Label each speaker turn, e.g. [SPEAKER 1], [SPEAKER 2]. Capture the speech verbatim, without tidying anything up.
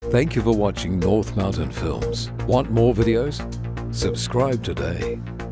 [SPEAKER 1] Thank you for watching North Mountain Films. Want more videos? Subscribe today.